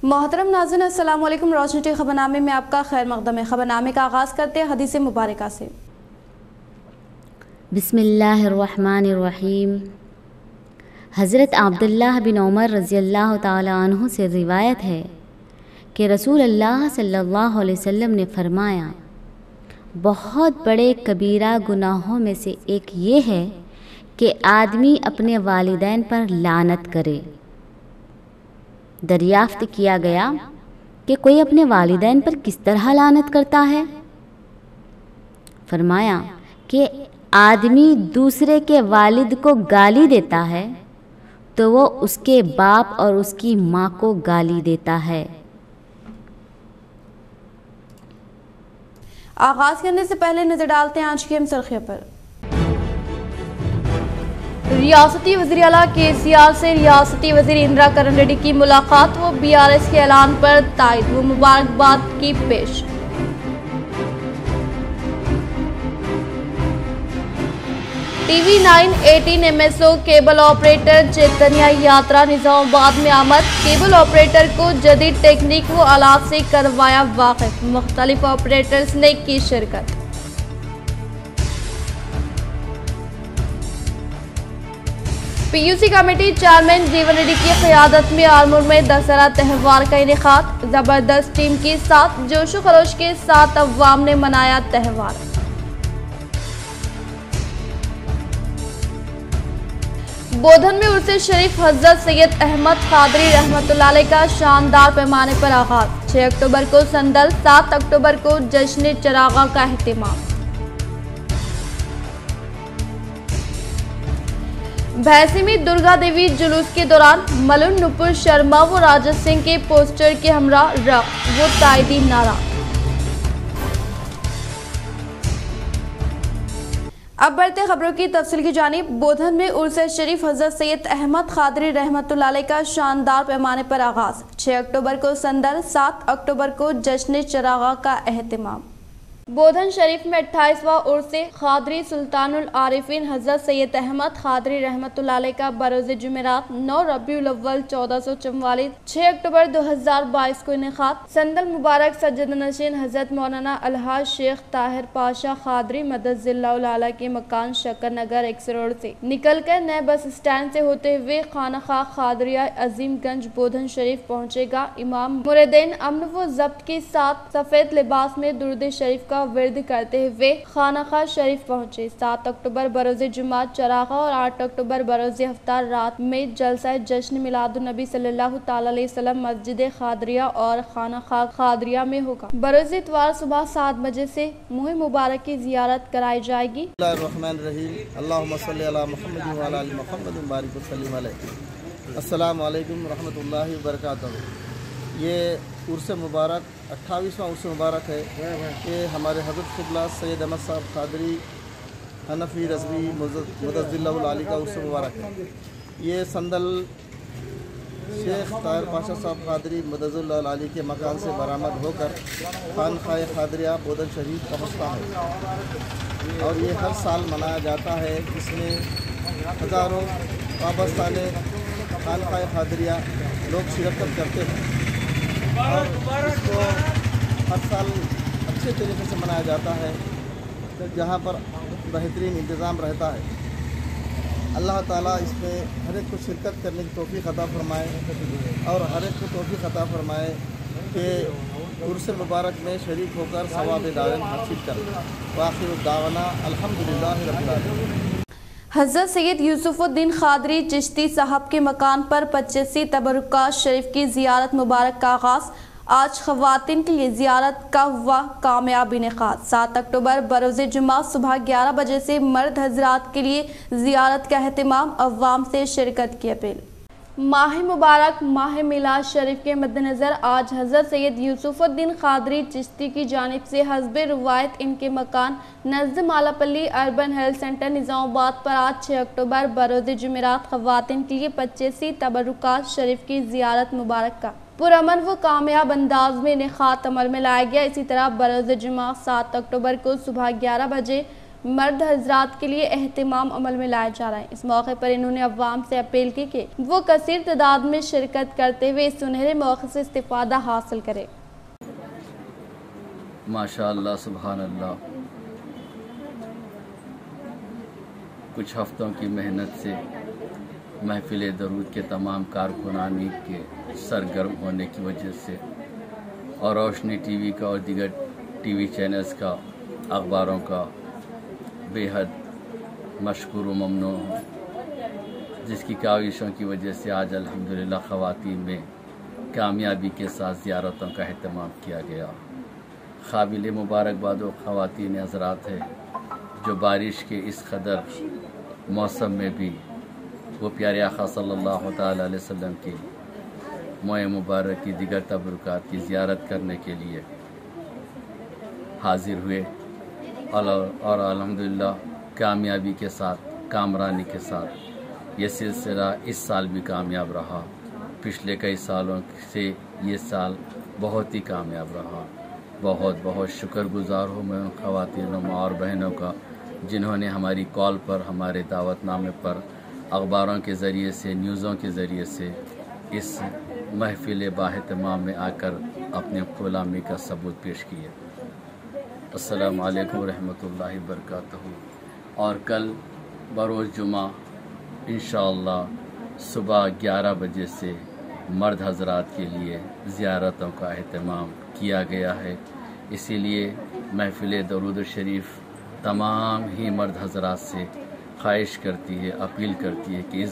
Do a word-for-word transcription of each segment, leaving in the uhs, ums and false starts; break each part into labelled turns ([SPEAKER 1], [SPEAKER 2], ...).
[SPEAKER 1] मोहतरम नाज़रीन, अस्सलाम वालेकुम। रोशनी टी खबरनामे में आपका खैर मकदम है। खबरनामे का आगाज़ करते हैं हदीस मुबारका से।
[SPEAKER 2] बिस्मिल्लाहिर्रहमानिर्रहीम। हज़रत अब्दुल्लाह बिन उमर रज़ियल्लाहु ताला अन्हु से रिवायत है कि रसूल अल्लाह सल्लल्लाहु अलैहि वसल्लम ने फरमाया, बहुत बड़े कबीरा गुनाहों में से एक ये है कि आदमी अपने वालिदैन पर लानत करे। दरियाफ्त किया गया कि कोई अपने वालिदैन पर किस तरह लानत करता है? फरमाया कि आदमी दूसरे के वालिद को गाली देता है तो वो उसके बाप और उसकी माँ को गाली देता है।
[SPEAKER 1] आगाज़ करने से पहले नजर डालते हैं आज की हम सुर्खियों पर। रियासती वज़ीर आला के सी आर से रियासती वज़ीर इंदिरा करण रेड्डी की मुलाकात व बी आर एस के ऐलान पर तायद व मुबारकबाद की पेश। TV nine eighteen M S O cable operator Chaitanya यात्रा निजामाबाद में आमद। केबल ऑपरेटर को जदीद टेक्निक व आलात से करवाया वाकिफ। मुख्तलिफ ऑपरेटर्स ने की शिरकत। PUC committee chairman Jeevan Reddy की क़यादत में आलमूर में दशहरा त्यौहार का इनेकाद। जबरदस्त टीम के साथ जोशो खरोश के साथ अवाम ने मनाया त्यौहार। बोधन में उर्से शरीफ हज़रत सैयद अहमद कादरी रहमतुल्लाह अलैह का शानदार पैमाने पर आगाज। छह अक्टूबर को संदल, सात अक्टूबर को जश्न चरागा का एहतिमाम। भैंसी में दुर्गा देवी जुलूस के दौरान मलन नुपुर शर्मा व राजत सिंह के पोस्टर के हमरा रख वो तायदी नारा। अब बढ़ते खबरों की तफसील की जानिब। बोधन में उर्स शरीफ हज़रत सैयद अहमद कादरी रहमतुल्लाह अलैह का शानदार पैमाने पर आगाज। छह अक्टूबर को संदल, सात अक्टूबर को जश्न चरागा का एहतिमाम। बोधन शरीफ में अट्ठाईसवां उर्से खादरी सुल्तानुल आरिफीन हज़रत सैयद अहमद कादरी रहमतुल्लाह अलैह का बरोज़ जुमेरात नौ रबीउल अव्वल चौदह सौ चौवालीस छह अक्टूबर दो हजार बाईस को इनेकाद। संदल मुबारक सज्जद नशीन हज़रत मौलाना अलहाज शेख ताहिर पाशा कादरी मदज़िल्लाहुल आला के मकान शक्कर नगर एक्स रोड से निकल कर नए बस स्टैंड से होते हुए खानखा कादरिया अजीमगंज बोधन शरीफ पहुँचेगा। इमाम मुरीदीन अमन व ज़ब्त के साथ सफेद लिबास में दुरूद शरीफ का विर्द करते हुए खानखा शरीफ पहुंचे। सात अक्टूबर बरोज़े जुमात चरागा और आठ अक्टूबर बरोज़े हफ्तार रात में जलसा जश्न मिलादुन नबी सल्लल्लाहु ताला अलैहि वसल्लम मस्जिद खादरिया और खानखा खादरिया में होगा। बरोज़े इतवार सुबह सात बजे से मुहिम मुबारक की जियारत कराई जाएगी।
[SPEAKER 3] अस्सलाम वालेकुम रहमतुल्लाहि व बरकातहू। ये उर्स मुबारक अट्ठाईसवां उर्स मुबारक है कि हमारे हज़रत क़िबला सैयद अहमद साहब कादरी हनफी रज़वी मुदज़्ज़िल्लाहुल आली का उर्स मुबारक है। ये संदल शेख ताहिर पाशा साहब कादरी मुदज़्ज़िल्लाहुल आली के मकान से बरामद होकर खानख़ाए खादरिया बोधन शरीफ पहुँचता है और ये हर साल मनाया जाता है। इसमें हज़ारों वाबस्ता खानख़ाए खादरिया लोग शिरकत करते हैं और इसको हर साल अच्छे तरीके से मनाया जाता है जहाँ पर बेहतरीन इंतज़ाम रहता है। अल्लाह ताला इसमें हर एक को शिरकत करने की तौफ़ीक़ अता फ़रमाए और हर एक को तौफ़ीक़ अता फ़रमाए कि उर्स मुबारक में शरीक होकर सवाब दारन हासिल करें। वाखिर दावना अल्हम्दुलिल्लाहि रब्बिल आलमीन।
[SPEAKER 1] हज़रत सैयद यूसुफ़ुद्दीन कादरी चिश्ती साहब के मकान पर पच्चीसी तबरुकात शरीफ की ज़ियारत मुबारक का आगाज़। आज ख़वातीन के लिए ज़ियारत का हुआ कामयाब इनेकाद। सात अक्टूबर बरोज़े जुमा सुबह ग्यारह बजे से मर्द हजरात के लिए ज़ियारत का एहतिमाम। अवाम से शिरकत की अपील। माह मुबारक माह मिलाद शरीफ के मद्देनज़र आज हज़रत सैयद यूसुफ़ुद्दीन कादरी चिश्ती की जानिब से हस्बे रुवायत इनके मकान नज़द Malapalli urban health centre Nizamabad पर आज छह अक्टूबर बरोज़ जुमेरात ख़वातीन के लिए पच्चीसी तबरुकात शरीफ की ज़ियारत मुबारक का पुरअमन व कामयाब अंदाज में इनेकाद अमल में लाया गया। इसी तरह बरोज़ जुमा सात अक्टूबर को सुबह ग्यारह बजे मर्द हजरात के लिए एहतिमाम अमल में लाया जा रहा है। इस मौके पर इन्होंने अवाम से अपील की कि वो कसीर तादाद में शिरकत करते हुए इस सुनहरे मौके से इस्तिफादा हासिल करें।
[SPEAKER 4] माशाअल्लाह, सुभान अल्लाह। कुछ हफ्तों की मेहनत से महफिल दरूद के तमाम कारकुनानी के सरगर्म होने की वजह से और रोशनी टीवी का और दीगर टीवी चैनल्स का, अखबारों का बेहद मशकूर व ममनून हूँ, जिसकी काविशों की वजह से आज अल्हम्दुलिल्लाह ख़वातीन में कामयाबी के साथ ज़ियारतों का अहतमाम किया गया। काबिल मुबारकबाद व ख़वातीन हज़रात है जो बारिश के इस कदर मौसम में भी वो प्यारे आका सल्लल्लाहु तआला अलैहि वसल्लम की मोए मुबारक की दिगर तबरुकात की ज़ियारत करने के लिए हाजिर हुए और अल्हम्दुलिल्लाह कामयाबी के साथ, कामरानी के साथ ये सिलसिला इस साल भी कामयाब रहा। पिछले कई सालों से ये साल बहुत ही कामयाब रहा। बहुत बहुत शुक्रगुजार हूँ मैं उन ख़वातीनों और बहनों का जिन्होंने हमारी कॉल पर, हमारे दावतनामे पर, अखबारों के ज़रिए से, न्यूज़ों के ज़रिए से इस महफिल बाहितमाम में आकर अपने ग़ुलामी का सबूत पेश किया। अस्सलामु अलैकुम रहमतुल्लाहि बरकातहू। और कल बरोज़ जुमा इंशाअल्लाह सुबह ग्यारह बजे से मर्द हज़रात के लिए ज़ियारतों का अहतमाम किया गया है। इसीलिए महफिल दरूद शरीफ तमाम ही मर्द हज़रात से ख्वाहिश करती है, अपील करती है कि इस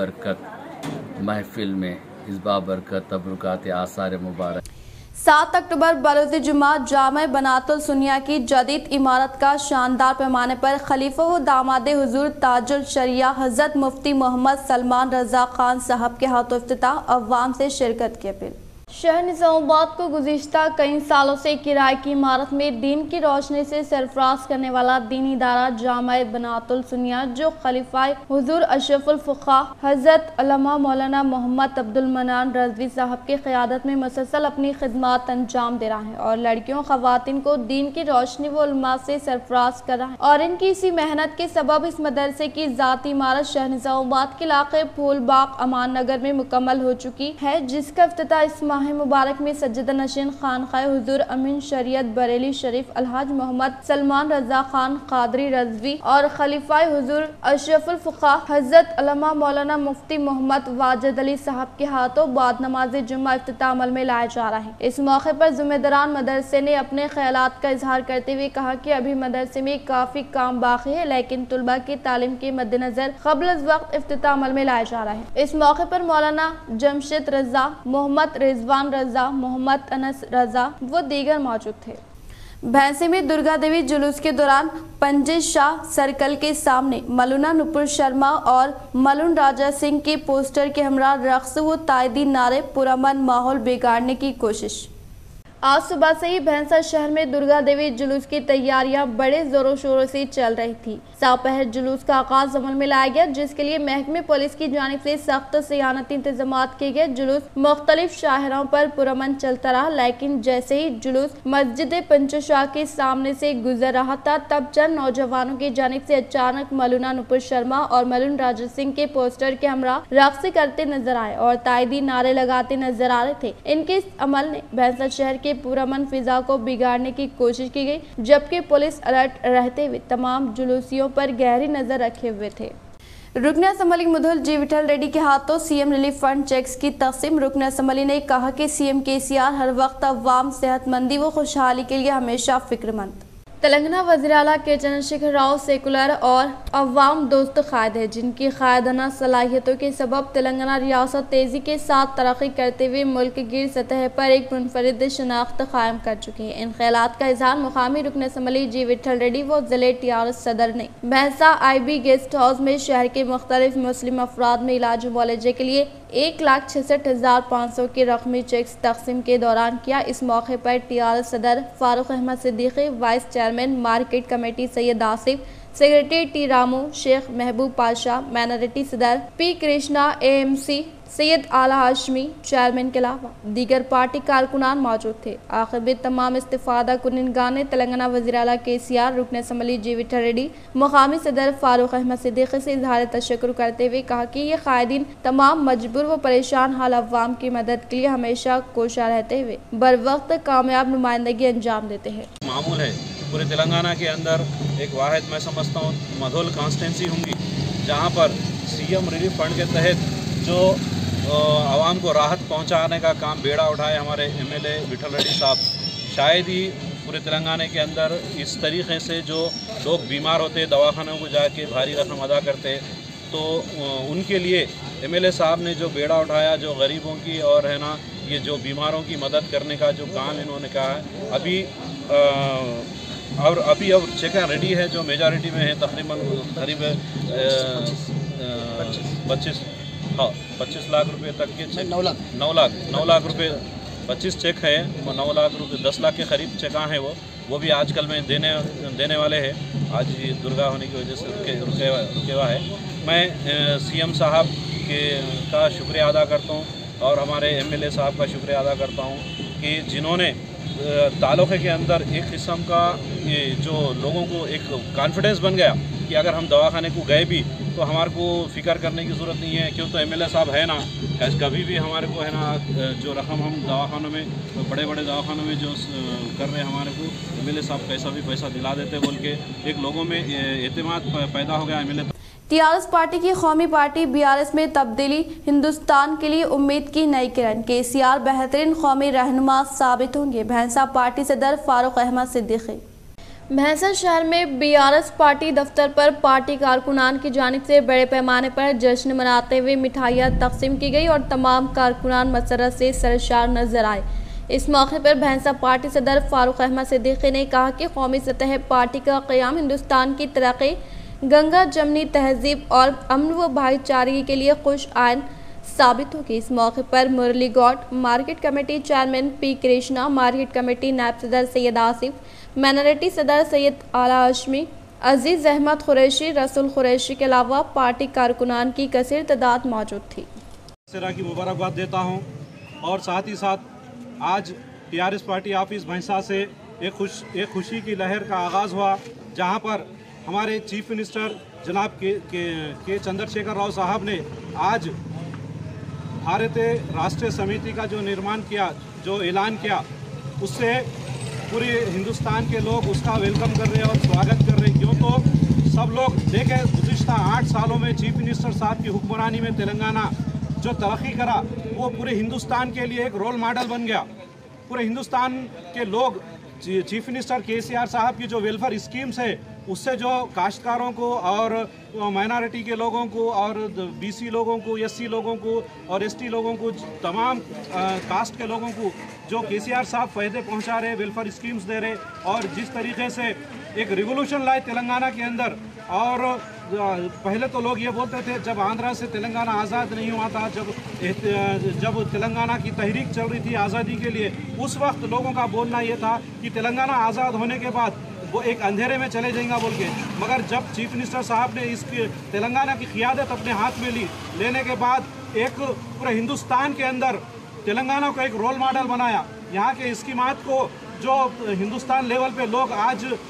[SPEAKER 4] बाबरकत महफिल में, इस बाबरकत तबरुकात आसार मुबारक
[SPEAKER 1] सात अक्टूबर बरोज़ जुमा जामे बनातुल सुनिया की जदीद इमारत का शानदार पैमाने पर खलीफा व दामाद हुजूर ताजुल शरिया हज़रत मुफ्ती मोहम्मद सलमान रज़ा खान साहब के हाथों इफ्तिताह, अवाम से शिरकत की अपील। शहर निज़ामाबाद को गुज़िश्ता कई सालों से किराए की इमारत में दीन की रोशनी से सरफराज करने वाला दीनी इदारा जामा बनातुल सुनिया, जो खलीफा हुजूर अशरफुल फुक़हा हज़रत अल्लामा मौलाना मोहम्मद अब्दुल मन्नान रज़वी साहब की क़यादत में मुसलसल अपनी खिदमत अंजाम दे रहा है और लड़कियों ख़वातीन को दीन की रोशनी व उलमा से सरफराज कर रहा है। और इनकी इसी मेहनत के सबब इस मदरसे की ज़ाती इमारत शहर निज़ामाबाद के इलाके फूलबाग अमान नगर में मुकम्मल हो चुकी है, जिसका इफ्तिताह इस माह मुबारक में सज्जदा नशीन खानखाए हुजूर अमीन शरीयत बरेली शरीफ अलहाज मोहम्मद सलमान रजा खान कादरी रज़वी और खलीफाए हुजूर अशरफुल फुक़हा हज़रत अल्लामा मौलाना मुफ्ती मोहम्मद वाजिद अली साहब के हाथों बाद नमाज जुम्मा इफ्तिताह अमल में लाया जा रहा है। इस मौके पर ज़िम्मेदारान मदरसे ने अपने ख्यालात का इजहार करते हुए कहा कि अभी मदरसे में काफ़ी काम बाकी है, लेकिन तुलबा की तालीम के मद्देनजर क़ब्ल वक्त इफ्तिताह अमल में लाया जा रहा है। इस मौके पर मौलाना जमशेद रजा, मोहम्मद रिजवान रजा, मोहम्मद अनस रजा व दीगर मौजूद थे। भैंसी में दुर्गा देवी जुलूस के दौरान पंजे शाह सर्कल के सामने मलूना नुपुर शर्मा और मलून राजा सिंह के पोस्टर के हमरा रक्स व तायदी नारे पुरअमन माहौल बिगाड़ने की कोशिश। आज सुबह से ही भैंसा शहर में दुर्गा देवी जुलूस की तैयारियां बड़े जोरों शोरों से चल रही थी। सापहर जुलूस का आगाज अमल में लाया गया, जिसके लिए महकमे पुलिस की जानिब से सख्त सियानती इंतजाम किए गए। जुलूस मुख्तलिफ शाहराओं पर पुरअमन चलता रहा, लेकिन जैसे ही जुलूस मस्जिद पंचशाह के सामने से गुजर रहा था, तब चंद नौजवानों की जानिब से अचानक मलूना नुपुर शर्मा और मलून राजा सिंह के पोस्टर के हमरा रक्स करते नजर आए और तायदी नारे लगाते नजर आ रहे थे। इनके इस अमल ने भैंसा शहर के पुरअमन फिजा को बिगाड़ने की कोशिश की गई, जबकि पुलिस अलर्ट रहते हुए तमाम जुलूसियों पर गहरी नजर रखे हुए थे। रुकन असम्बली मुधुल जी विठल रेड्डी के हाथों सीएम रिलीफ फंड चेक्स की तकसीम। रुकन असम्बली ने कहा कि सीएम केसीआर हर वक्त अवाम सेहतमंदी व खुशहाली के लिए हमेशा फिक्रमंद। तेलंगाना वज़ीर आला के चंद्रशेखर राव सेकुलर और अवाम दोस्त कायद है, जिनकी कायदाना सलाहियतों के सबब तेलंगाना रियासत तेज़ी के साथ तरक्की करते हुए मुल्क गिर सतह पर एक मुनफरिद शनाख्त कायम कर चुकी है। इन ख्यालात का इजहार मुकामी रुकन असम्बली जी विठल रेड्डी व जिले टी आर एस सदर ने भैंसा आई बी गेस्ट हाउस में शहर के मुख्तलिफ मुस्लिम अफराद में इलाज मुआलजे के लिए एक लाख छिसठ हजार पाँच सौ के रकमी चेक्स तकसीम के दौरान किया। इस मौके पर टी आर एस सदर Farooq Ahmed Siddiqui, vice chairman market committee Syed Asif, secretary T Ramu, Sheikh Mehboob Pasha, minority सदर P Krishna, A M C Syed Ala Hashmi chairman के अलावा दीगर पार्टी कारकुनान मौजूद थे। आखिर में तमाम इस्तिफादा कुनिनगान ने तेलंगाना वज़ीर आला के सी आर, रुकन असम्बली जी विठल रेड्डी, मुकामी सदर फारूक अहमद सिद्दीकी से इजहार तशक्कुर करते हुए कहा कि ये कायदीन तमाम मजबूर व परेशान हाल अवाम की मदद के लिए हमेशा कोशा रहते हुए बर वक्त कामयाब नुमाइंदगी अंजाम देते हैं।
[SPEAKER 5] मामूल है पूरे तेलंगाना के अंदर एक वाहिद मैं समझता हूँ मधोल कॉन्स्टिट्यूंसी होंगी जहाँ पर सी एम रिलीफ फंड के तहत जो आवाम को राहत पहुंचाने का काम बेड़ा उठाए हमारे M L A Vittal Reddy sahab. शायद ही पूरे तेलंगाना के अंदर इस तरीके से जो लोग बीमार होते दवाखानों को जाके भारी रकम अदा करते, तो उनके लिए एम एल ए साहब ने जो बेड़ा उठाया, जो गरीबों की और है ना ये जो बीमारों की मदद करने का जो काम इन्होंने कहा है, अभी आ, और अभी अब चेक रेडी है जो मेजॉरिटी में है तकरीबन करीब पच्चीस हाँ पच्चीस लाख रुपए तक के चेक नौ लाख नौ लाख नौ लाख रुपए पच्चीस चेक है, नौ लाख रुपए दस लाख के करीब चेक हैं वो वो भी आजकल में देने देने वाले हैं। आज ये दुर्गा होने की वजह से रुके रुके रुके हुआ है। मैं सीएम साहब के का शुक्रिया अदा करता हूँ और हमारे एमएलए साहब का शुक्रिया अदा करता हूँ कि जिन्होंने तालुक़े के अंदर एक किस्म का ये जो लोगों को एक कॉन्फिडेंस बन गया कि अगर हम दवाखाने को गए भी तो हमारे को फ़िक्र करने की ज़रूरत नहीं है, क्यों तो एमएलए साहब है ना, कभी भी हमारे को है ना जो रकम हम दवाखानों में बड़े बड़े दवाखानों में जो कर रहे हैं हमारे को एमएलए साहब पैसा भी पैसा दिला देते बोल के एक लोगों में एतमाद पैदा हो गया एमएलए।
[SPEAKER 1] टीआरएस पार्टी की कौमी पार्टी बीआरएस में तब्दीली हिंदुस्तान के लिए उम्मीद की नई किरण। केसीआर बेहतरीन कौमी रहनुमा साबित होंगे, भैंसा पार्टी सदर फारूक अहमद सिद्दीकी। भैंसा शहर में बीआरएस पार्टी दफ्तर पर पार्टी कारकुनान की जानिब से बड़े पैमाने पर जश्न मनाते हुए मिठाइयाँ तकसीम की गई और तमाम कारकुनान मसरत से सरशार नजर आए। इस मौके पर भैंसा पार्टी सदर फारूक अहमद सिद्दीकी ने कहा कि कौमी सतह पार्टी का क़याम हिंदुस्तान की तरक्की, गंगा जमनी तहजीब और अमन व भाईचारे के लिए खुश आइन साबित होगी। इस मौके पर Murali Goud, market committee chairman P Krishna, market committee नायब सदर सैयद आसिफ, माइनॉरिटी सदर सैयद आला हाशमी, अजीज़ अहमद कुरैशी, रसूल कुरैशी के अलावा पार्टी कारकुनान की कसीर तादाद मौजूद थी।
[SPEAKER 5] दशहरा की मुबारकबाद देता हूँ और साथ ही साथ आज टीआरएस पार्टी ऑफिस भैंसा से एक खुश एक खुशी की लहर का आगाज़ हुआ, जहाँ पर हमारे चीफ मिनिस्टर जनाब के के, के चंद्रशेखर राव साहब ने आज भारतीय राष्ट्रीय समिति का जो निर्माण किया, जो ऐलान किया, उससे पूरे हिंदुस्तान के लोग उसका वेलकम कर रहे हैं और स्वागत कर रहे हैं। क्यों तो सब लोग देखें गुज़िश्ता आठ सालों में चीफ मिनिस्टर साहब की हुक्मरानी में तेलंगाना जो तरक्की करा वो पूरे हिंदुस्तान के लिए एक रोल मॉडल बन गया। पूरे हिंदुस्तान के लोग चीफ मिनिस्टर केसीआर साहब की जो वेलफेयर स्कीम्स है उससे जो काश्तकारों को और माइनॉरिटी के लोगों को और बीसी लोगों को, एससी लोगों को और एसटी लोगों को, तमाम कास्ट के लोगों को जो केसीआर साहब फ़ायदे पहुंचा रहे, वेलफेयर स्कीम्स दे रहे और जिस तरीके से एक रिवोल्यूशन लाए तेलंगाना के अंदर। और पहले तो लोग ये बोलते थे जब आंध्रा से तेलंगाना आज़ाद नहीं हुआ था, जब जब तेलंगाना की तहरीक चल रही थी आज़ादी के लिए, उस वक्त लोगों का बोलना ये था कि तेलंगाना आज़ाद होने के बाद वो एक अंधेरे में चले जाएंगे बोल के। मगर जब चीफ मिनिस्टर साहब ने इस तेलंगाना की क़ियादत अपने हाथ में ली, लेने के बाद एक पूरे हिंदुस्तान के अंदर तेलंगाना को एक रोल मॉडल बनाया। यहाँ के स्कीमात को जो हिंदुस्तान लेवल पे लोग आज आ,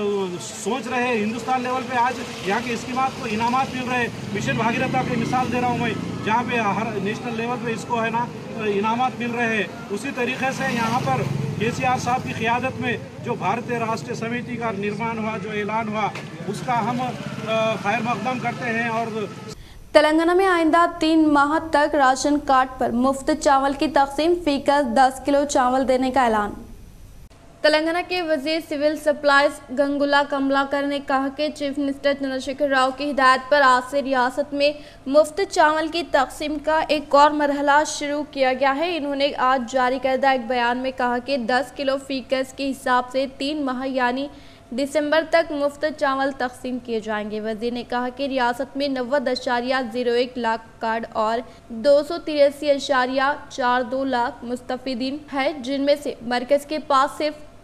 [SPEAKER 5] सोच रहे हैं, हिंदुस्तान लेवल पे आज यहाँ के स्कीमात को इनामात मिल रहे हैं। मिशन भागीरथा की मिसाल दे रहा हूँ मैं, जहाँ पे हर नेशनल लेवल पे इसको है ना इनामात मिल रहे हैं। उसी तरीके से यहाँ पर केसीआर साहब की क़ियादत में जो भारतीय राष्ट्रीय समिति का निर्माण हुआ, जो ऐलान हुआ, उसका हम खैर मकदम करते हैं। और
[SPEAKER 1] तेलंगाना में आइंदा तीन माह तक राशन कार्ड पर मुफ्त चावल की तकसीम, फीकस दस किलो चावल देने का ऐलान। तेलंगाना के वजीर सिविल सप्लाईज गंगुला कमलाकर ने कहा कि चीफ मिनिस्टर चंद्रशेखर राव की हिदायत पर आज से रियासत में मुफ्त चावल की तकसीम का एक और मरहला शुरू किया गया है। इन्होंने आज जारी करदा एक बयान में कहा कि दस किलो फीकस के हिसाब से तीन माह यानी दिसंबर तक मुफ्त चावल तकसीम किए जाएंगे। वजीर ने कहा कि रियासत में नब्बे अशारिया जीरो एक लाख कार्ड और दो सौ तिरासी अशारिया चार दो लाख मुस्तफिदीन है, जिनमें से मरकज़ के पास सिर्फ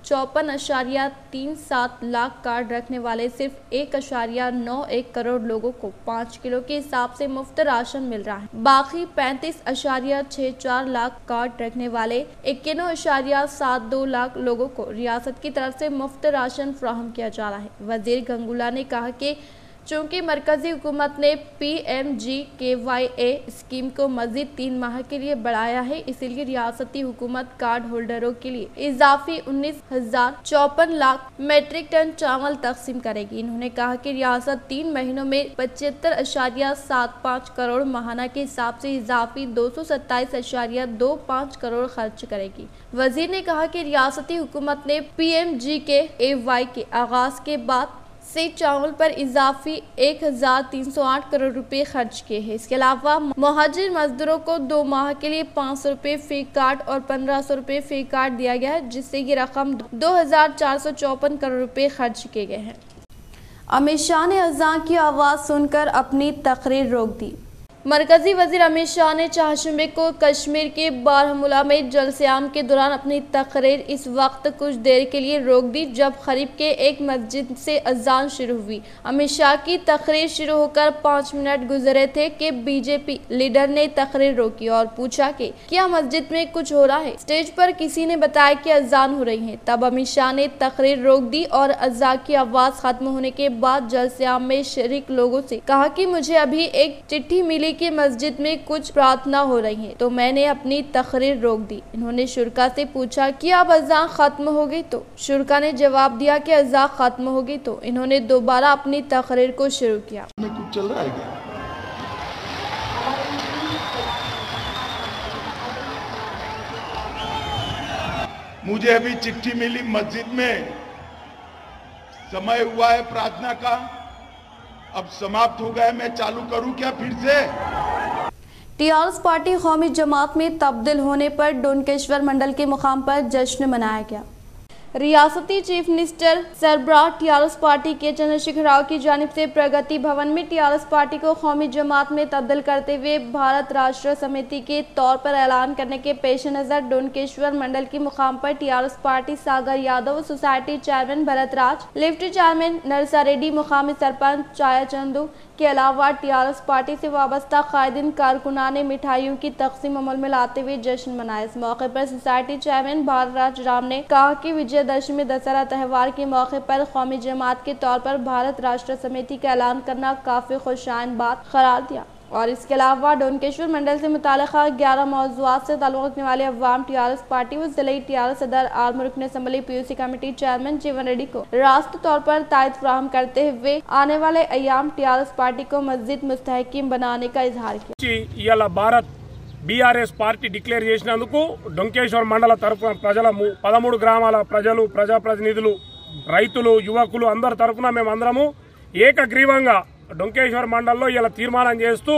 [SPEAKER 1] चौपन अशारिया तीन सात लाख कार्ड रखने वाले सिर्फ एक अशारिया नौ एक करोड़ लोगों को पाँच किलो के हिसाब से मुफ्त राशन मिल रहा है। बाकी पैंतीस अशारिया छह चार लाख कार्ड रखने वाले इक्यानवे अशारिया सात दो लाख लोगों को रियासत की तरफ से मुफ्त राशन फराहम किया जा रहा है। वजीर गंगुला ने कहा कि चूँकि मरकजी हुकूमत ने पी एम जी के वाई ए स्कीम को मजीद तीन माह के लिए बढ़ाया है, इसीलिए रियासती हुकूमत कार्ड होल्डरों के लिए इजाफी उन्नीस हजार चौपन लाख मेट्रिक टन चावल तकसीम करेगी। इन्होंने कहा कि रियासत तीन महीनों में पचहत्तर अशारिया सात पाँच करोड़ माहाना के हिसाब से इजाफी दो सौ सत्ताईस अशारिया दो पाँच करोड़ खर्च करेगी। वजीर ने कहा कि रियासती हुकूमत ने पी एम जी के ए वाई के आगाज के बाद से चावल पर इजाफी एक हजार तीन सौ आठ करोड़ रुपए खर्च किए हैं। इसके अलावा मुहाजिर मजदूरों को दो माह के लिए पाँच सौ रुपये फी कार्ड और पंद्रह सौ रुपये फी कार्ड दिया गया है, जिससे ये रकम दो हजार चार सौ चौपन करोड़ रुपए खर्च किए गए हैं। अमित शाह ने अज़ान की आवाज़ सुनकर अपनी तकरीर रोक दी। मरकजी वजीर अमित शाह ने चारशंबे को कश्मीर के बारामूला में जलसयाम के दौरान अपनी तकरीर इस वक्त कुछ देर के लिए रोक दी, जब करीब के एक मस्जिद से अजान शुरू हुई। अमित शाह की तकरीर शुरू होकर पाँच मिनट गुजरे थे कि बीजेपी लीडर ने तकरीर रोकी और पूछा कि क्या मस्जिद में कुछ हो रहा है। स्टेज पर किसी ने बताया कि अजान हो रही है। तब अमित शाह ने तकरीर रोक दी और अजान की आवाज़ खत्म होने के बाद जलसयाम में शरीक लोगों से कहा कि मुझे अभी एक चिट्ठी मिली कि मस्जिद में कुछ प्रार्थना हो रही है, तो मैंने अपनी तकरीर रोक दी। इन्होंने शुरका से पूछा कि अब अज़ान खत्म हो गई, तो शुरका ने जवाब दिया कि अज़ान खत्म हो गई, तो इन्होंने दोबारा अपनी तकरीर को शुरू किया।
[SPEAKER 6] कुछ चल रहा है क्या? मुझे अभी चिट्ठी मिली, मस्जिद में समय हुआ है प्रार्थना का, अब समाप्त हो गया, मैं चालू करूं क्या फिर से?
[SPEAKER 1] टीआरएस पार्टी कौमी जमात में तब्दील होने पर डोनकेश्वर मंडल के मुकाम पर जश्न मनाया गया। रियासती चीफ मिनिस्टर सरबराह TRS party K Chandrashekar Rao की जानिब से प्रगति भवन में टीआरएस पार्टी को कौमी जमात में तब्दील करते हुए भारत राष्ट्र समिति के तौर पर ऐलान करने के पेश नज़र डोनकेश्वर मंडल के मुकाम पर TRS party Sagar Yadav, society chairman Bharat Raj, lift chairman Narsa Reddy, मुकामी सरपंच चाया चंदू के अलावा टीआरएस पार्टी से वाबस्ता कायदीन कारकुनान ने मिठाइयों की तकसीम अमल में लाते हुए जश्न मनाया। इस मौके पर सोसाइटी चेयरमैन भारत राज राम ने कहा कि विजयदशमी दशहरा त्यौहार के मौके पर कौमी जमात के तौर पर भारत राष्ट्र समिति का ऐलान करना काफी खुशाइन बात करार दिया और इसके अलावा डोनकेश्वर मंडल से मुताल्लिक़ा ग्यारह मौज़ूआत से ताल्लुक़ रखने वाले अवाम टीआरएस पार्टी व ज़िले टीआरएस सदर आर्म रुकन assembly PUC committee chairman Jeevan Reddy को रास्त तौर पर तायद फराहम करते हुए आने वाले अयाम टीआरएस पार्टी को मज़ीद मुस्तहकीम बनाने का इजहार किया।
[SPEAKER 7] भारत बीआरएस पार्टी डिक्लेर చేసినందుకు డొంకేశ్వర్ మండల తరపున ప్రజల పదమూడు గ్రామాల ప్రజలు, ప్రజాప్రతినిధులు, రైతులు, యువకులు అందరి తరపున మేమందరము ఏకగ్రీవంగా डोंकेश्वर मंडल ఇలా తీర్మానం చేస్తూ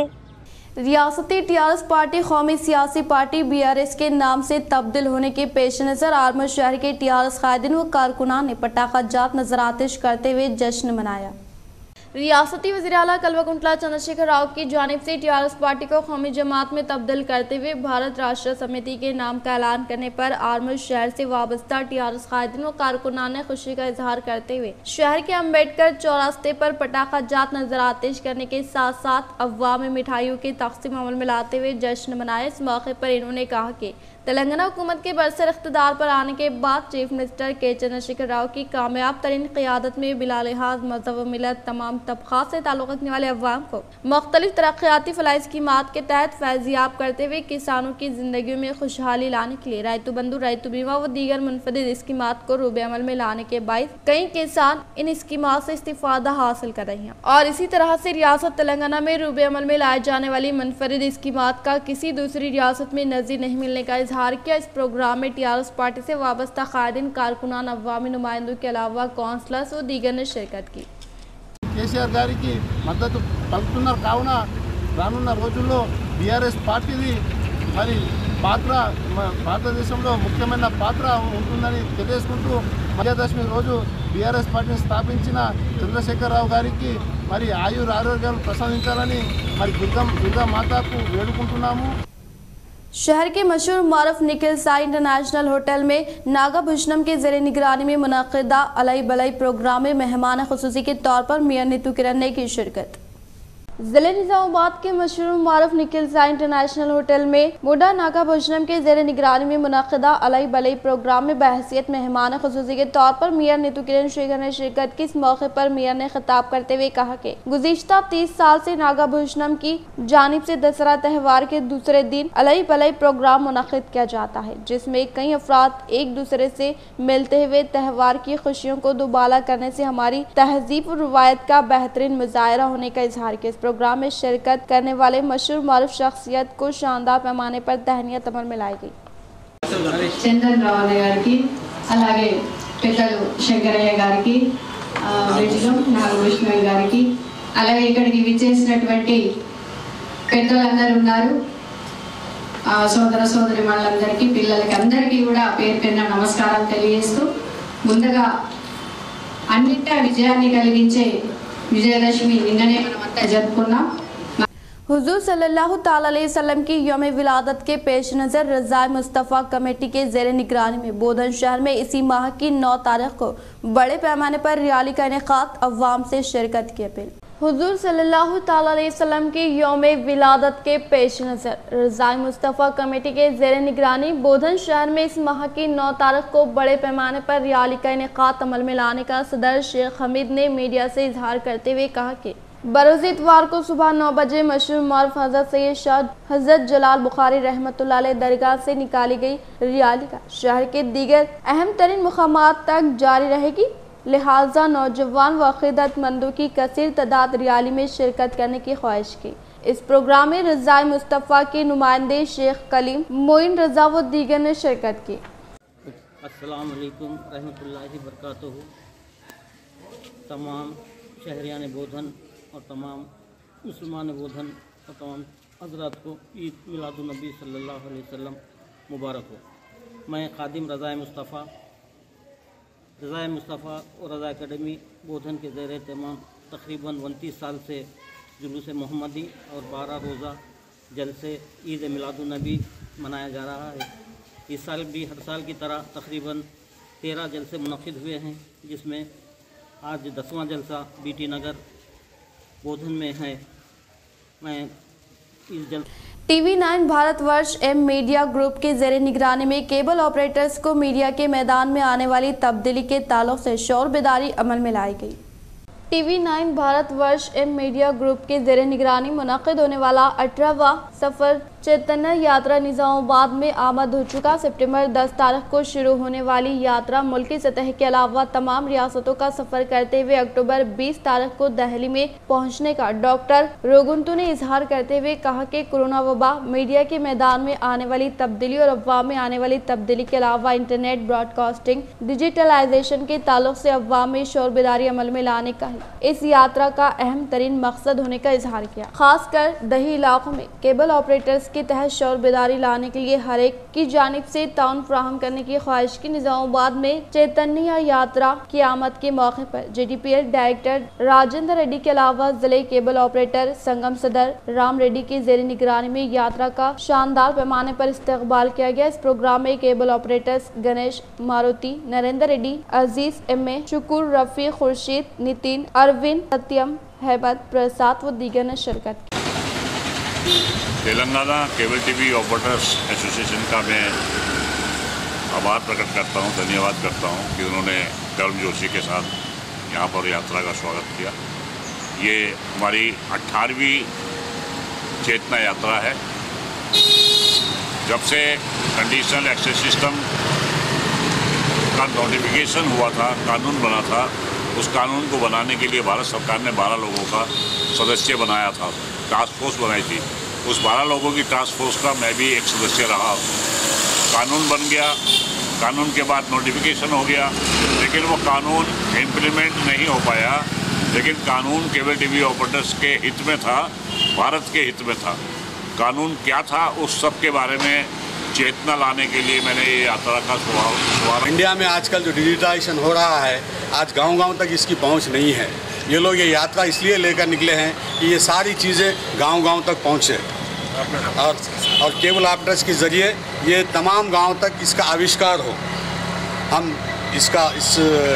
[SPEAKER 1] रियासती टीआरएस पार्टी कौमी सियासी पार्टी बीआरएस के नाम से तब्दील होने के पेश नज़र आर्मर शहर के टीआरएस कायदीन व कारकुनान ने पटाखा जात नजर आतिश करते हुए जश्न मनाया। रियासती वज़ीर आला कल्वाकुंतला चंद्रशेखर राव की जानिब से टीआरएस पार्टी को कौमी जमात में तब्दील करते हुए भारत राष्ट्र समिति के नाम का ऐलान करने पर आर्मर शहर से वाबस्ता टीआरएस कायदीन व कारकुनान ने खुशी का इजहार करते हुए शहर के अम्बेडकर चौरास्ते पर पटाखा जात नजर आतिश करने के साथ साथ अफवाह में मिठाइयों की तकसीम अमल में लाते हुए जश्न मनाया। इस मौके पर इन्होंने कहा कि तेलंगाना हुकूमत के बरसर इख्तिदार पर आने के बाद चीफ मिनिस्टर के चंद्रशेखर राव की कामयाब तरीन क़ियादत में बिला लिहाज मज़हब व मिलत तमाम तबक़ात से ताल्लुक़ रखने वाले अवाम को मुख्तलिफ तरक्याती फलाही स्कीमात के तहत फैज़याब करते हुए किसानों की ज़िंदगी में खुशहाली लाने के लिए रैतु बंधु, रैतु बीमा व दीगर मुनफरद स्कीमात को रूबे अमल में लाने के बाइस कई किसान इन स्कीमात से इस्तिफ़ादा हासिल कर रहे हैं और इसी तरह से रियासत तेलंगाना में रूबे अमल में लाए जाने वाली मुनफरद स्कीमात का किसी दूसरी रियासत में नज़ीर नहीं मिलने का इजहार किया। इस प्रोग्राम में टीआरएस पार्टी से वाबस्ता कायदीन, कारकुनान, अवामी नुमाइंदों के अलावा कौंसलर्स व दीगर ने शिरकत की।
[SPEAKER 3] కేసీఆర్ గారికి మద్దతు పలుకుతున్నారు కావున రానున్న రోజుల్లో బీఆర్ఎస్ పార్టీది మరి పాత్ర భారతదేశంలో ముఖ్యమైన పాత్ర ఉంటుందని తెలియజేసుకుంటూ విజయదశమి రోజు బీఆర్ఎస్ పార్టీని స్థాపించిన చంద్రశేఖరరావు గారికి మరి ఆయుర ఆరోగ్యాలు ప్రసాదించాలని మరి దుర్గా దుర్గా మాతాకు వేడుకుంటున్నాము।
[SPEAKER 1] शहर के मशहूर मारूफ निखिल साई इंटरनेशनल होटल में नागा भूषणम के ज़रिए निगरानी में मुनक़िदा अलई बलई प्रोग्राम में मेहमान खुसूसी के तौर पर मियां नीतू किरण ने की शिरकत। जिले निजामाबाद के मशहूर मारूफ निखिल साई इंटरनेशनल होटल में मुडा नागा भूषणम के ज़रिए निगरानी में मुनक़िदा अलई बलई प्रोग्राम में बहसियत मेहमान खुसूसी के तौर पर मियां नीतू किरण शेखर ने शिरकत की। इस मौके पर मियां ने खिताब करते हुए कहा कि गुज़िश्ता तीस साल से नागा भूषणम की जानिब से दशहरा त्यौहार के दूसरे दिन अलई बलई प्रोग्राम मुनक़िद किया जाता है, जिसमें कई अफराद एक दूसरे से मिलते हुए त्यौहार की खुशियों को दुबाला करने से हमारी तहजीब और रवायत का बेहतरीन मुजाहरा होने का इजहार किया। प्रोग्राम में शिरकत करने वाले मशहूर मारूफ शख्सियत को शानदार पैमाने पर तहनीत अमल में लाई गई।
[SPEAKER 8] चंदन राव गाరికి అలాగే పెద్దలు శంకరయ్య గారికి వీటిలో నాగభూషణ గారికి అలాగే ఇక్కడికి విచ్చేసినటువంటి పెద్దలందరూ ఉన్నారు సోదర సోదరిమణులందరికీ పిల్లలకి అందరికీ కూడా పేరు పేరున నమస్కారం తెలియజేస్తూ ముందుగా అన్నింటా విజయాన్ని కలిగించే विजयदशमी निन्नने मनमंता जरुपुकुन्नाम।
[SPEAKER 1] हुजूर सल्लल्लाहु ताला अलैहि वसल्लम की यौम विलादत के पेश नज़र रज़ाए मुस्तफ़ा कमेटी के ज़ेर निगरानी में बोधन शहर में इसी माह की नौ तारीख को बड़े पैमाने पर रैली का इनेकाद, अवाम से शिरकत की अपील। हुजूर सल्लल्लाहु ताला अलैहि वसल्लम की यौम विलादत के पेश नज़र रज़ाए मुस्तफ़ा कमेटी के ज़ेर निगरानी बोधन शहर में इस माह की नौ तारीख को बड़े पैमाने पर रैली का इनेकाद अमल में लाने का सदर शेख हमीद ने मीडिया से इजहार करते हुए कहा कि बरोज़ इतवार को सुबह नौ बजे मशहूर मारूफ हज़रत सैयद शाह हज़रत जलाल बुखारी रहमतुल्लाह अलैह दरगाह से निकाली गई रैली का शहर के दीगर अहम तरीन मुकामात तक जारी रहेगी, लिहाजा नौजवान व ख़िदमतमंदों की कसीर तादाद रैली में शिरकत करने की ख्वाहिश की। इस प्रोग्राम में रज़ाए मुस्तफ़ा के नुमाइंदे शेख कलीम मोइन रज़ा व दीगर ने शिरकत की।
[SPEAKER 9] अस्सलाम वालेकुम रहमतुल्लाहि बरकातुहू। तमाम शहरियान बोधन और तमाम मुसलमान बोधन और तमाम हज़रात को ईद मिलादुन नबी सल्लल्लाहु अलैहि वसल्लम मुबारक हो। मैं खादिम रज़ाए मुस्तफ़ा रज़ाए मुस्तफ़ा और रज़ा अकेडमी बोधन के ज़ेर तमाम तकरीबन उनतीस साल से जुलूस मोहम्मदी और बारह रोज़ा जलसे ईद मिलादुन नबी मनाया जा रहा है। इस साल भी हर साल की तरह तकरीबन तेरह जलसे मुनक़िद हुए हैं, जिसमें आज दसवां जलसा बीटी नगर बोधन में है। मैं इस जल
[SPEAKER 1] TV nine Bharatvarsh M media group के ज़ेरे निगरानी में केबल ऑपरेटर्स को मीडिया के मैदान में आने वाली तब्दीली के ताल्लुक से शौर बेदारी अमल में लाई गई। TV nine Bharatvarsh M media group के ज़ेरे निगरानी मुनक़िद होने वाला अठारहवां सफ़र चैतन्य यात्रा निज़ामाबाद में आमद हो चुका। सितंबर दस तारीख को शुरू होने वाली यात्रा मुल्की सतह के अलावा तमाम रियासतों का सफ़र करते हुए अक्टूबर बीस तारीख को दिल्ली में पहुंचने का डॉक्टर रोगुंतु ने इजहार करते हुए कहा कि कोरोना वबा मीडिया के मैदान में आने वाली तब्दीली और अफवाह में आने वाली तब्दीली के अलावा इंटरनेट ब्रॉडकास्टिंग डिजिटलाइजेशन के ताल्लुक से अफवाह में शोर बेदारी अमल में लाने का इस यात्रा का अहम तरीन मकसद होने का इजहार किया। खासकर दही इलाकों में केबल ऑपरेटर्स के तहत शौर बेदारी लाने के लिए हर एक की जानिब से ताउन फराहम करने की ख्वाहिश की। निजामाबाद में चैतन्य यात्रा की आमद के मौके पर J D P L director Rajendra Reddy के अलावा जिले केबल ऑपरेटर संगम सदर राम रेड्डी की जेर निगरानी में यात्रा का शानदार पैमाने पर इस्तकबाल किया गया। इस प्रोग्राम में cable operators Ganesh Maruti, Narendra Reddy, Aziz M A, Shukur, Rafi, Khurshid, Nitin, Arvind, Satyam, Haibat, Prasad व दीगर ने शिरकत की।
[SPEAKER 10] Telangana cable TV operators association का मैं आभार प्रकट करता हूं, धन्यवाद करता हूं कि उन्होंने कर्म जोशी के साथ यहां पर यात्रा का स्वागत किया। ये हमारी अट्ठारहवीं चेतना यात्रा है। जब से कंडीशनल एक्सेस सिस्टम का नोटिफिकेशन हुआ था, कानून बना था, उस कानून को बनाने के लिए भारत सरकार ने बारह लोगों का सदस्य बनाया था, टास्क फोर्स बनाई थी। उस बारह लोगों की टास्क फोर्स का मैं भी एक सदस्य रहा। कानून बन गया, कानून के बाद नोटिफिकेशन हो गया, लेकिन वो कानून इम्प्लीमेंट नहीं हो पाया। लेकिन कानून केबल टीवी ऑपरेटर्स के हित में था, भारत के हित में था। कानून क्या था उस सब के बारे में चेतना लाने के लिए मैंने ये यात्रा का शुभारंभ।
[SPEAKER 11] इंडिया में आजकल जो डिजिटाइजेशन हो रहा है, आज गांव-गांव तक इसकी पहुंच नहीं है। ये लोग ये यात्रा इसलिए लेकर निकले हैं कि ये सारी चीज़ें गांव-गांव तक पहुंचे और और केबल ऑपरेटर्स के ज़रिए ये तमाम गांव तक इसका आविष्कार हो। हम इसका इस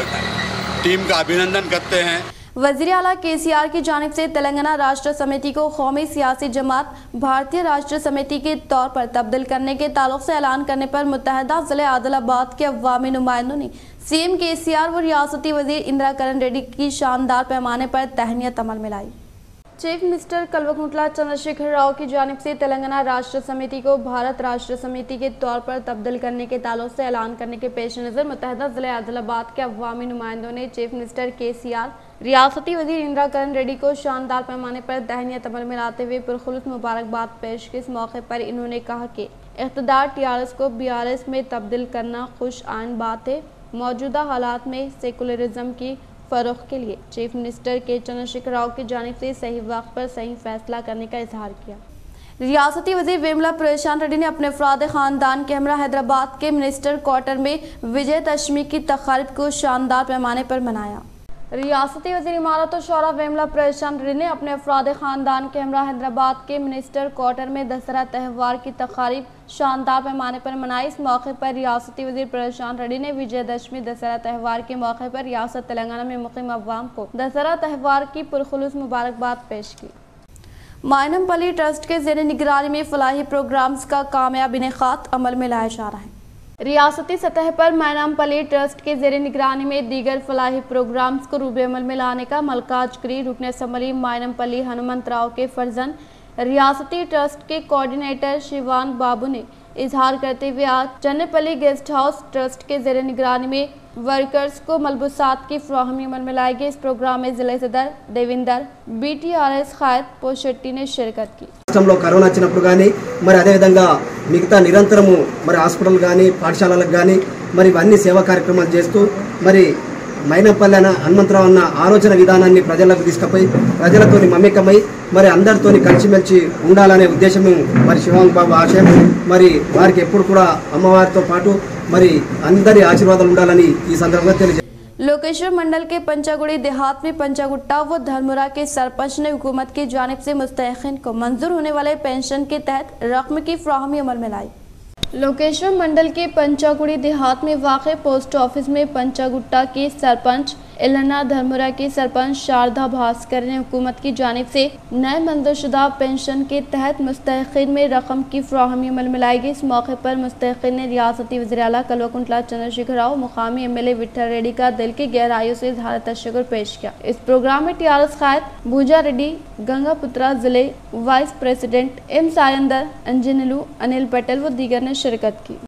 [SPEAKER 11] टीम का अभिनंदन करते हैं।
[SPEAKER 1] वज़ीर आला के सी आर की जानिब से तेलंगाना राष्ट्र समिति को कौमी सियासी जमात भारतीय राष्ट्र समिति के तौर पर तब्दील करने के ताल्लुक से ऐलान करने पर मुत्तहदा ज़िले आदिलाबाद के अवामी नुमाइंदों ने सी एम के सी आर व रियासती वज़ीर इंदिरा करण रेड्डी की शानदार पैमाने पर तहनीत अमल में लाई। चीफ मिनिस्टर कल्वकुंतला चंद्रशेखर राव की जानिब से तेलंगाना राष्ट्र समिति को भारत राष्ट्र समिति के तौर पर तब्दील करने के ताल्लुक से ऐलान करने के पेश नज़र मुत्तहदा ज़िले आदिलाबाद के अवामी नुमाइंदों ने चीफ मिनिस्टर के सी आर रियासती वज़ीर इंदिरा करण रेड्डी को शानदार पैमाने पर तहनीत अमल में लाते हुए पुरखुलूस मुबारकबाद पेश की। इस मौके पर इन्होंने कहा कि इक़्तिदार टी आर एस को बी आर एस में तब्दील करना खुश आइन बात है। मौजूदा हालात में सेकुलरिज्म की फ़रोग़ के लिए चीफ मिनिस्टर के चंद्रशेखर राव की जानिब से सही वक्त पर सही फैसला करने का इजहार किया। रियासती वज़ीर वेमुला प्रशांत रेड्डी ने अपने अफराद ख़ानदान के हमरा हैदराबाद के मिनिस्टर क्वार्टर में विजयदशमी की तक़रीब को शानदार पैमाने पर मनाया। रियासती वज़ीर इमारत और शौरा वेमुला प्रशांत रेड्डी ने अपने अफराद ख़ानदान के हमरा हैदराबाद के मिनिस्टर क्वार्टर में दशहरा त्यौहार की तक़रीब शानदार पैमाने पर मनाई। इस मौके पर रियासती वज़ीर प्रशांत रेड्डी ने विजयदशमी दशहरा त्यौहार के मौके पर रियासत तेलंगाना में मुक़ीम अवाम को दशहरा त्यौहार की पुरखुलूस मुबारकबाद पेश की। मायनमपल्ली ट्रस्ट के ज़ेर निगरानी में फलाही प्रोग्राम्स का कामयाब इनेकाद अमल में लाया जा रहा है। रियासती सतह पर मायनमपल्ली ट्रस्ट के ज़ेर निगरानी में दीगर फलाही प्रोग्राम्स को रूबे अमल में लाने का मलकाज करी रुकन असम्बली मायनमपल्ली हनुमंत राव के फर्जन रियासती ट्रस्ट के कोऑर्डिनेटर शिवान बाबू ने इजहार करते हुए आज चन्नेपल्ली गेस्ट हाउस ट्रस्ट के ज़ेर निगरानी में वर्कर्स को मलबूसात की फ्राहमी अमल में लाए गए। इस प्रोग्राम में जिले सदर Devinder B T R S खायद पोशेट्टी ने शिरकत की।
[SPEAKER 12] రాష్ట్రంలో కరోనా వచ్చినప్పుడు కానీ మరి అదేవిధంగా మిగతా నిరంతరము మరి హాస్పిటల్ కానీ పాఠశాలలకు కానీ మరి ఇవన్నీ సేవా కార్యక్రమాలు చేస్తూ మరి మైనంపల్లి అన్న హనుమంతరావు అన్న ఆలోచన విధానాన్ని ప్రజలకు తీసుకుపోయి ప్రజలతోని మమేకమై మరి అందరితోని కలిసిమెలిసి ఉండాలనే ఉద్దేశం మరి శివాంగ్ బాబు ఆశయం। మరి వారికి ఎప్పుడు కూడా అమ్మవారితో పాటు మరి అందరి ఆశీర్వాదాలు ఉండాలని ఈ సందర్భంగా తెలియజేస్తున్నాను।
[SPEAKER 1] लोकेश्वर मंडल के पंचागुड़ी देहात में पंचागुट्टा व धर्मुरा के सरपंच ने हुकूमत की जानिब से मुस्तहिक़ीन को मंजूर होने वाले पेंशन के तहत रकम की फ्राहमी अमल में लाई। लोकेश्वर मंडल के पंचागुड़ी देहात में वाक़े पोस्ट ऑफिस में पंचागुट्टा के सरपंच इलना धर्मुरा के सरपंच शारदा भास्कर ने हुकूमत की जानिब से नए मंजूरशुदा पेंशन के तहत मुस्तहिक़ीन में रकम की फ्राहमी अमल में लाई गई। इस मौके पर मुस्तहिक़ीन ने रियासती वज़ीर आला कल्वकुंतला चंद्रशेखर राव मुकामी M L A Vittal Reddy का दिल की गहराइयों से इज़हार तशक्कुर पेश किया। इस प्रोग्राम में टी आर एस खायद भूजा रेड्डी गंगापुत्रा जिले vice president M Sayandar Anjanlu Anil Patel व दीगर ने शिरकत की।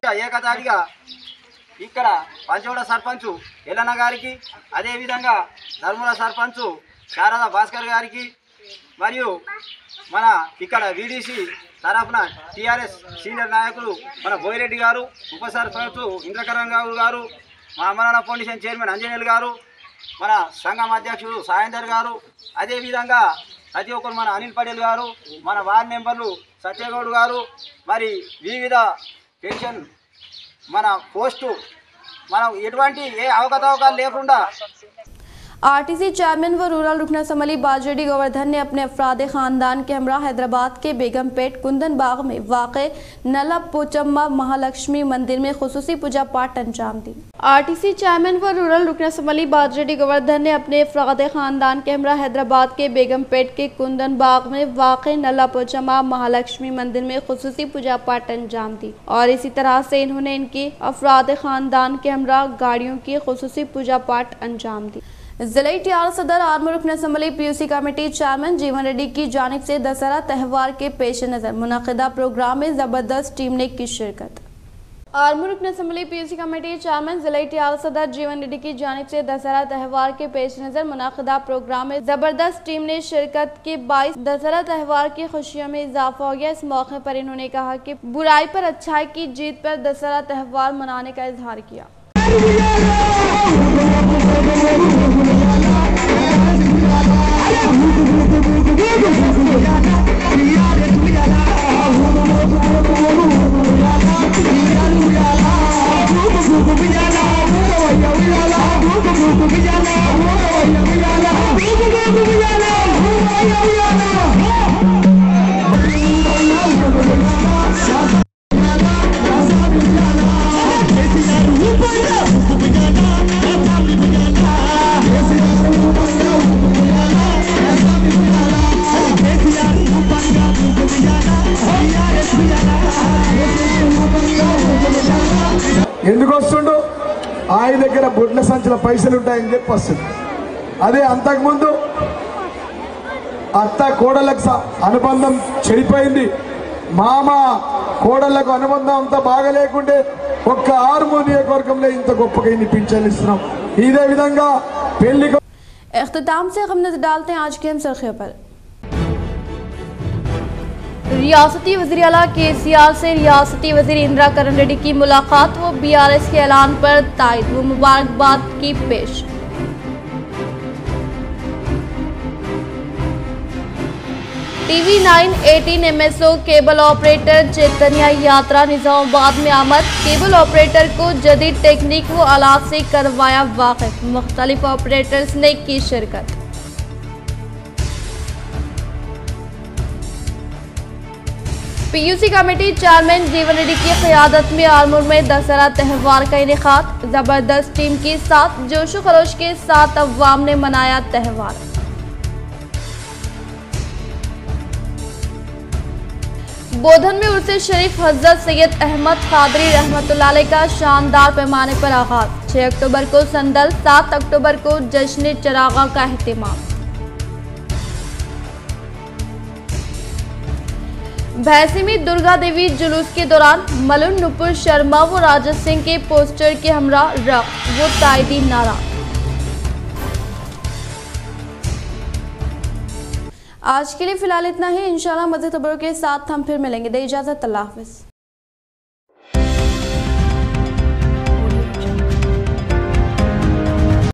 [SPEAKER 13] ఇక్కడ పంచగూడ సర్పంచ్ ఎల్లన్న గారికి అదేవిధంగా ధర్మూల సర్పంచ్ శారదా భాస్కర్ గారికి మరియు మన ఇక్కడ వీడీసీ తరఫున టీఆర్ఎస్ సీనియర్ నాయకులు మన బోయిరెడ్డి గారు, ఉప సర్పంచ్ ఇంద్రకరణ్ గౌడ్ గారు, మా అమరాణ ఫౌండేషన్ చైర్మన్ అంజనేయులు గారు, మన సంఘం అధ్యక్షుడు సాయందర్ గారు, అదేవిధంగా ప్రతి ఒక్కరు మన అనిల్ పటేల్ గారు, మన వార్డు మెంబర్లు సత్యగౌడ్ గారు, మరి వివిధ పెన్షన్ మన పోస్టు మనం ఎటువంటి ఏ అవకతవకలు లేకుండా
[SPEAKER 1] आरटीसी चेयरमैन व रूरल रुकन असम्बली बाजरेड्डी गोवर्धन ने अपने अफराद खानदान के हमरा हैदराबाद के बेगमपेट कुंदन बाग में वाक़े नला पोचम्मा महालक्ष्मी मंदिर में खुसूसी पूजा पाठ अंजाम दी। आरटीसी चेयरमैन व रूरल रुकन असम्बली बाजरेड्डी गोवर्धन ने अपने अफराद खानदान के हमरा हैदराबाद के बेगमपेट के कुंदन बाग में वाक़े नला पोचम्मा महालक्ष्मी मंदिर में खुसूसी पूजा पाठ अंजाम दी और इसी तरह से इन्होंने इनके अफराद खानदान के हमरा गाड़ियों की खुसूसी पूजा पाठ अंजाम दी। जिले टी आर सदर आर्मर रुकन assembly P U C committee chairman Jeevan Reddy की जानिब से दशहरा त्यौहार के पेश नज़र मुनाकिदा प्रोग्राम में ज़बरदस्त टीम ने की शिरकत। आर्मर रुकन assembly P U C committee chairman जिले टी आर सदर जीवन रेड्डी की जानिब से दशहरा त्यौहार के पेश नज़र मुनाकिदा प्रोग्राम में ज़बरदस्त टीम ने शिरकत के बाईस दशहरा त्यौहार की खुशियों में इजाफा हो गया। इस मौके पर इन्होंने कहा कि बुराई पर अच्छाई की जीत पर दशहरा त्यौहार मनाने का इजहार किया।
[SPEAKER 14] ఎందుకు వస్తుండు? ఆయన దగ్గర బొడ్ల సంచుల పైసలు ఉంటాయని చెప్పి వస్తుంది. అదే అంతకుముందు అత్త కోడలకు అనుబంధం చెడిపోయింది, మామ కోడళ్లకు అనుబంధం అంతా బాగా లేకుంటే ఒక్క ఆర్మూ నియోజకవర్గంలో ఇంత గొప్పగా ఇన్ని పింఛన్లు ఇస్తున్నాం. ఇదే విధంగా పెళ్లి
[SPEAKER 1] इख्तिताम से हम नजर डालते हैं आज के हम सुर्खियों पर। रियासती वज़ीर आला के सी आर से रियासती वज़ीर इंदिरा करण रेड्डी की मुलाकात व बी आर एस के ऐलान पर तायद व मुबारकबाद की पेश। TV nine eighteen M S O cable operator Chaitanya यात्रा निजामाबाद में आमद। केबल ऑपरेटर को जदीद टेक्निक व आलात से करवाया वाकिफ। मुख्तलिफ ऑपरेटर्स ने की शिरकत। P U C committee chairman Jeevan Reddy की क़यादत में आलमूर में दशहरा त्यौहार का इनेकाद। जबरदस्त टीम के साथ जोशो खरोश के साथ अवाम ने मनाया त्यौहार। बोधन में उर्से शरीफ हजरत सैयद अहमद कादरी रहमतुल्लाह अलैह का शानदार पैमाने पर आगाज। छह अक्टूबर को संदल, सात अक्टूबर को जश्न चरागा का एहतिमाम। भैंसी में दुर्गा देवी जुलूस के दौरान मलून नुपुर शर्मा व राजत सिंह के पोस्टर के हमरा रख वो तायदी नारा। आज के लिए फिलहाल इतना ही। इंशाल्लाह मज़ीद खबरों के साथ हम फिर मिलेंगे। दे इजाज़त, अल्लाह हाफ़िज़।